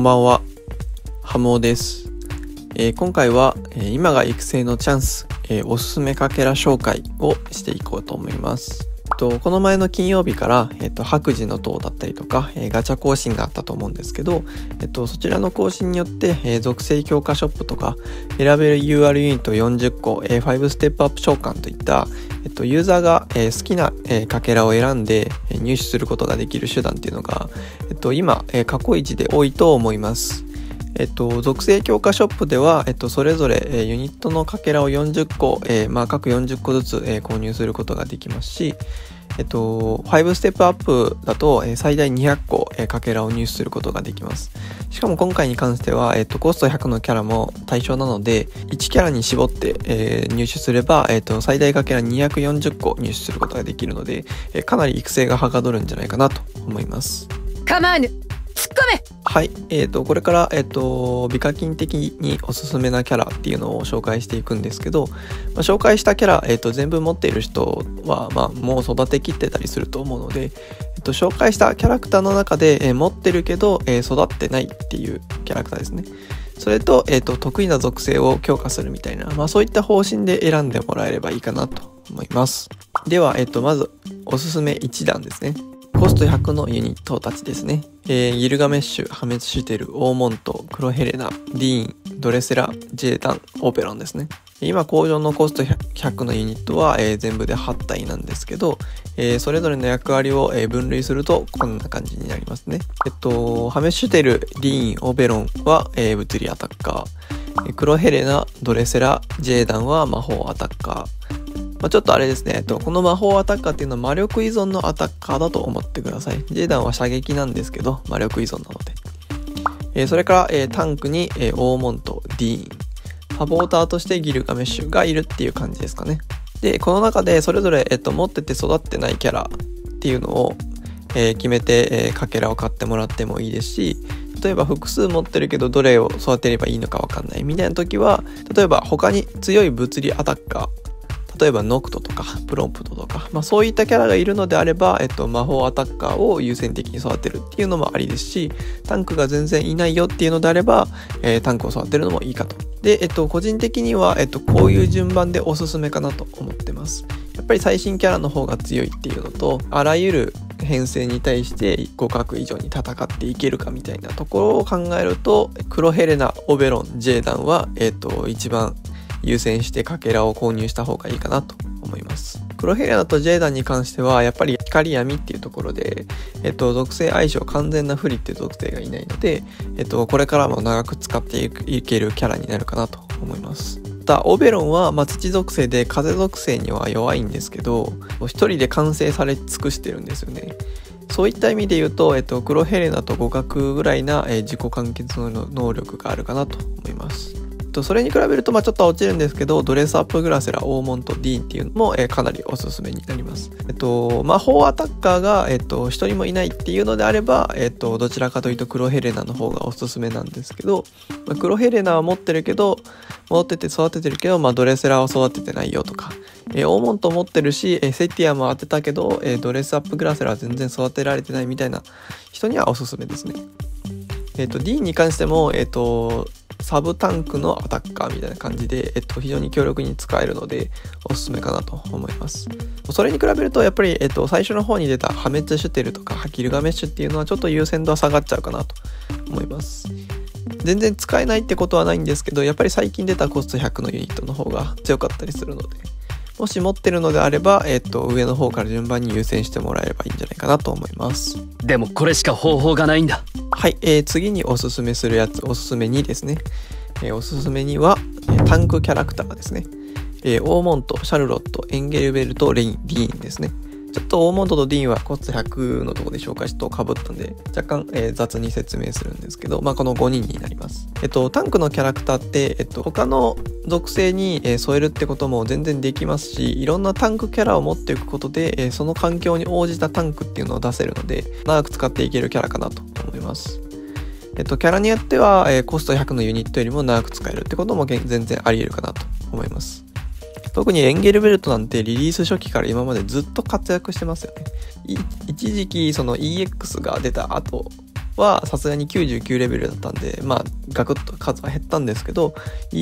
ばんは、ハモです。今回は、今が育成のチャンス、おすすめかけら紹介をしていこうと思います。この前の金曜日から、白磁の塔だったりとか、ガチャ更新があったと思うんですけど、そちらの更新によって、属性強化ショップとか選べる UR ユニット40個、5ステップアップ召喚といった、ユーザーが、好きな、かけらを選んで入手することができる手段っていうのが、今、過去一で多いと思います。属性強化ショップでは、それぞれ、ユニットのかけらを40個、各40個ずつ、購入することができますし、5ステップアップだと、最大200個、かけらを入手することができます。しかも今回に関しては、コスト100のキャラも対象なので、1キャラに絞って、入手すれば、最大かけら240個入手することができるので、かなり育成がはかどるんじゃないかなと思います。 構わぬ、突っ込め。 はい、これから、美課金的におすすめなキャラっていうのを紹介していくんですけど、紹介したキャラ、全部持っている人は、もう育てきってたりすると思うので、紹介したキャラクターの中で、持ってるけど、育ってないっていうキャラクターですね。それと、得意な属性を強化するみたいな、そういった方針で選んでもらえればいいかなと思います。では、まずおすすめ1弾ですね。コスト100のユニットたちですね。ギルガメッシュ、破滅シュテル、オーモント、クロヘレナ、ディーン、ドレセラ、ジェータン、オペロンですね。今工場のコスト100のユニットは、全部で8体なんですけど、それぞれの役割を、分類するとこんな感じになりますね。ハメシュテル、ディーン、オペロンは、物理アタッカー。クロヘレナ、ドレセラ、ジェーダンは魔法アタッカー。ちょっとあれですね、この魔法アタッカーっていうのは魔力依存のアタッカーだと思ってください。ジェーダンは射撃なんですけど、魔力依存なので。それから、タンクに、オーモント、ディーン。サポーターとしてギルガメッシュがいるっていう感じですかね。で、この中でそれぞれ、持ってて育ってないキャラっていうのを、決めて、かけらを買ってもらってもいいですし、例えば複数持ってるけどどれを育てればいいのかわかんないみたいな時は、例えば他に強い物理アタッカー、例えばノクトとかプロンプトとか、そういったキャラがいるのであれば、魔法アタッカーを優先的に育てるっていうのもありですし、タンクが全然いないよっていうのであれば、タンクを育てるのもいいかと。で、個人的には、こういう順番でおすすめかなと思ってます。やっぱり最新キャラの方が強いっていうのと、あらゆる編成に対して互角以上に戦っていけるかみたいなところを考えると、クロヘレナ、オベロン、ジェーダンは、一番優先してかけらを購入した方がいいかなと思います。クロヘレナとジェーダンに関してはやっぱり光闇っていうところで、属性相性完全な不利っていう属性がいないので、これからも長く使っていけるキャラになるかなと思います。またオベロンは、土属性で風属性には弱いんですけど、一人で完成され尽くしてるんですよね。そういった意味で言うと、クロヘレナと互角ぐらいな、自己完結の能力があるかなと思います。それに比べるとちょっと落ちるんですけど、ドレスアップグラセラ、オーモント、ディーンっていうのも、かなりおすすめになります。魔法アタッカーが、一人もいないっていうのであれば、どちらかというとクロヘレナの方がおすすめなんですけど、クロヘレナは持ってて育ててるけど、ドレセラは育ててないよとか、オーモント持ってるし、セティアも当てたけど、ドレスアップグラセラは全然育てられてないみたいな人にはおすすめですね。ディーンに関しても、サブタンクのアタッカーみたいな感じで、非常に強力に使えるのでおすすめかなと思います。それに比べるとやっぱり、最初の方に出たハメッチャシュテルとかギルガメッシュっていうのはちょっと優先度は下がっちゃうかなと思います。全然使えないってことはないんですけど、やっぱり最近出たコスト100のユニットの方が強かったりするので、もし持ってるのであれば、上の方から順番に優先してもらえればいいんじゃないかなと思います。 でもこれしか方法がないんだ。 はい、次におすすめするやつ、おすすめ2ですね。おすすめ2は、タンクキャラクターですね。オーモント、シャルロット、エンゲルベルト、ディーンですね。ちょっとオーモントとディーンはコスト100のところで紹介しとかぶったんで、若干、雑に説明するんですけど、この5人になります。タンクのキャラクターって、他の属性に、添えるってことも全然できますし、いろんなタンクキャラを持っていくことで、その環境に応じたタンクっていうのを出せるので、長く使っていけるキャラかなと思います。キャラによっては、コスト100のユニットよりも長く使えるってことも全然あり得るかなと思います。特にエンゲルベルトなんてリリース初期から今までずっと活躍してますよね。一時期その EX が出た後はさすがに99レベルだったんで、ガクッと数は減ったんですけど、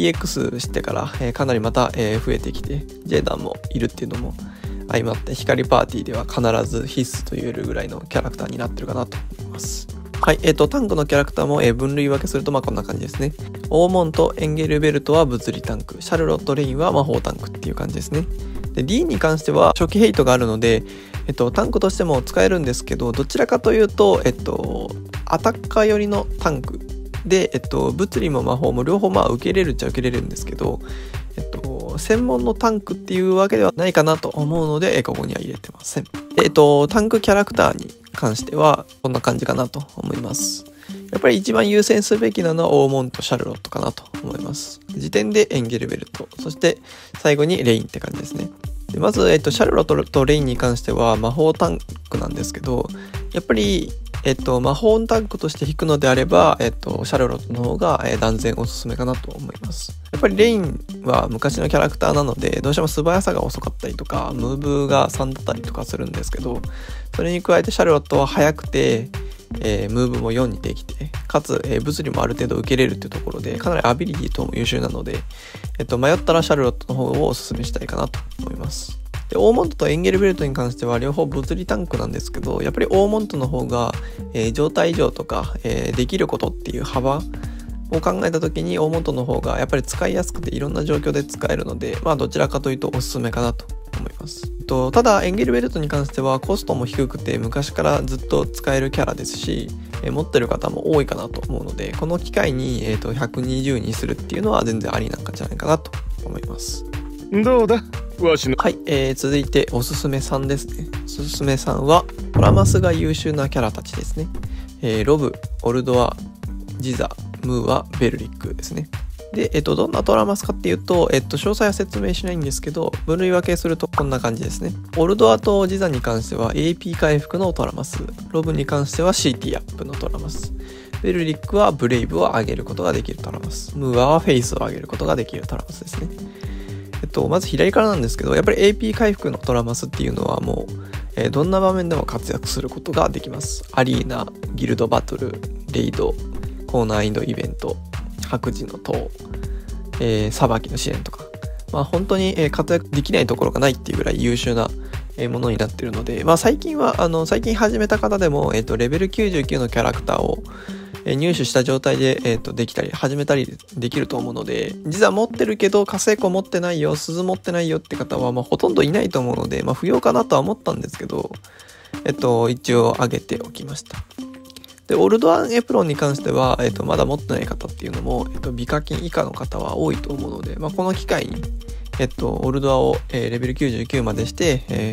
EX してから、かなりまた、増えてきて、ジェイダンもいるっていうのも相まって、光パーティーでは必ず必須と言えるぐらいのキャラクターになってるかなと思います。はい、タンクのキャラクターも、分類分けするとこんな感じですね。オーモント、エンゲルベルトは物理タンク、シャルロット・レインは魔法タンクっていう感じですね。で、ディーンに関しては初期ヘイトがあるので、タンクとしても使えるんですけど、どちらかというと、アタッカー寄りのタンクで、物理も魔法も両方受け入れるっちゃ受け入れるんですけど、専門のタンクっていうわけではないかなと思うので、ここには入れてません。で、タンクキャラクターに関してはこんな感じかなと思います。やっぱり一番優先すべきなのはオーモント、シャルロットかなと思います。時点でエンゲルベルト、そして最後にレインって感じですね。でまず、シャルロットとレインに関しては魔法タンクなんですけど、やっぱり魔法タンクとして引くのであれば、シャルロットの方が、断然おすすめかなと思います。やっぱりレインは昔のキャラクターなので、どうしても素早さが遅かったりとか、ムーブが3だったりとかするんですけど、それに加えてシャルロットは速くて、ムーブも4にできて、かつ、物理もある程度受けれるっていうところで、かなりアビリティとも優秀なので、迷ったらシャルロットの方をおすすめしたいかなと思います。で、オーモントとエンゲルベルトに関しては両方物理タンクなんですけど、やっぱりオーモントの方が、状態異常とか、できることっていう幅を考えた時にオーモントの方がやっぱり使いやすくていろんな状況で使えるので、どちらかというとおすすめかなと思います。ただエンゲルベルトに関してはコストも低くて昔からずっと使えるキャラですし、持ってる方も多いかなと思うので、この機会に、120にするっていうのは全然ありなんじゃないかなと思います。 どうだわしの。 はい、続いておすすめ3ですね。おすすめ3はトラマスが優秀なキャラたちですね。ロブ、オルドア、ジザ、ムーア、ベルリックですね。で、どんなトラマスかっていうと、詳細は説明しないんですけど、分類分けするとこんな感じですね。オルドアとジザに関しては AP 回復のトラマス、ロブに関しては CT アップのトラマス、ベルリックはブレイブを上げることができるトラマス、ムーアはフェイスを上げることができるトラマスですね。まず左からなんですけど、やっぱり AP 回復のトラマスっていうのはもう、どんな場面でも活躍することができます。アリーナ、ギルドバトル、レイド、高難易度イベント、白磁の塔、裁きの試練とか、本当に活躍できないところがないっていうぐらい優秀なものになっているので、最近始めた方でも、レベル99のキャラクターを入手した状態で、できたり始めたりできると思うので、実は持ってるけど火星庫持ってないよ、鈴持ってないよって方はほとんどいないと思うので、不要かなとは思ったんですけど、一応上げておきました。で、オルドアンエプロンに関しては、まだ持ってない方っていうのも、美課金以下の方は多いと思うので、この機会にオルドアを、レベル99までして、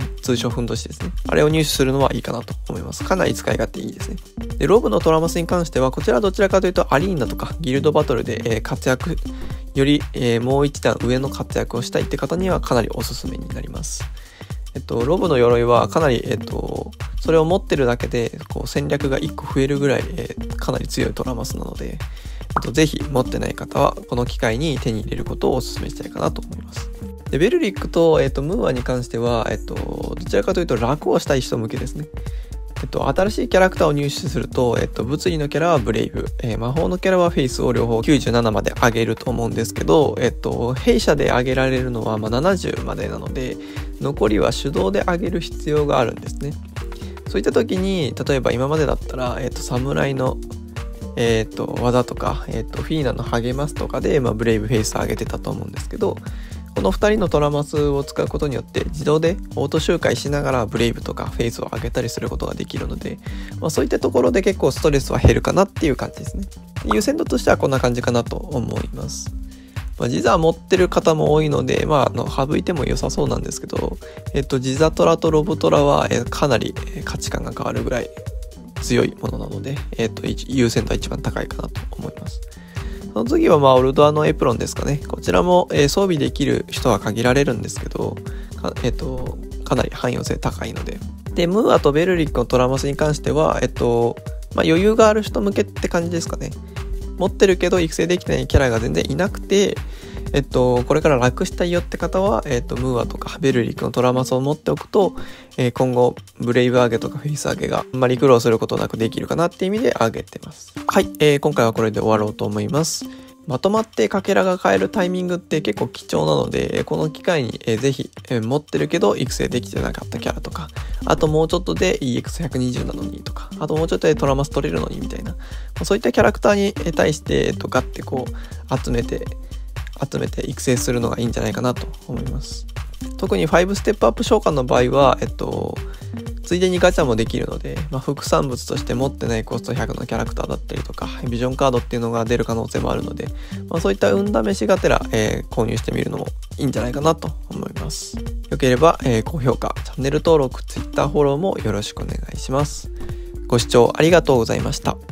通称ふんどしですね。あれを入手するのはいいかなと思います。かなり使い勝手いいですね。で、ロブのトラマスに関しては、こちらはどちらかというとアリーナとかギルドバトルで、活躍より、もう一段上の活躍をしたいって方にはかなりおすすめになります。ロブの鎧はかなり、それを持ってるだけで戦略が1個増えるぐらい、かなり強いトラマスなので、ぜひ持ってない方はこの機会に手に入れることをお勧めしたいかなと思います。で、ベルリックと、ムーアに関しては、どちらかというと楽をしたい人向けですね。新しいキャラクターを入手すると、物理のキャラはブレイブ、魔法のキャラはフェイスを両方97まで上げると思うんですけど、弊社で上げられるのは70までなので、残りは手動で上げる必要があるんですね。そういった時に、例えば今までだったら、侍の技とか、フィーナの励ますとかで、ブレイブフェイス上げてたと思うんですけど、この2人のトラマスを使うことによって自動でオート周回しながらブレイブとかフェイスを上げたりすることができるので、そういったところで結構ストレスは減るかなっていう感じですね。優先度としてはこんな感じかなと思います。ジザ持ってる方も多いので、省いても良さそうなんですけど、ジザトラとロブトラは、かなり価値観が変わるぐらい強いものなので、優先度は一番高いかなと思います。その次はオルドアのエプロンですかね。こちらも、装備できる人は限られるんですけど、かなり汎用性高いので。で、ムーアとベルリックのトラマスに関しては、余裕がある人向けって感じですかね。持ってるけど育成できてないキャラが全然いなくて、 これから楽したいよって方は、ムーアとかベルリックのトラマスを持っておくと、今後ブレイブ上げとかフェイス上げがあんまり苦労することなくできるかなっていう意味で上げてます。はい、今回はこれで終わろうと思います。まとまってかけらが変えるタイミングって結構貴重なので、この機会にぜひ持ってるけど育成できてなかったキャラとか、あともうちょっとで EX120 なのにとか、あともうちょっとでトラマス取れるのにみたいな、そういったキャラクターに対してガッてこう集めて育成するのがいいんじゃないかなと思います。特に5ステップアップ召喚の場合は、ついでにガチャもできるので、副産物として持ってないコスト100のキャラクターだったりとかビジョンカードっていうのが出る可能性もあるので、そういった運試しがてら、購入してみるのもいいんじゃないかなと思います。よければ、高評価、チャンネル登録、Twitter フォローもよろしくお願いします。ご視聴ありがとうございました。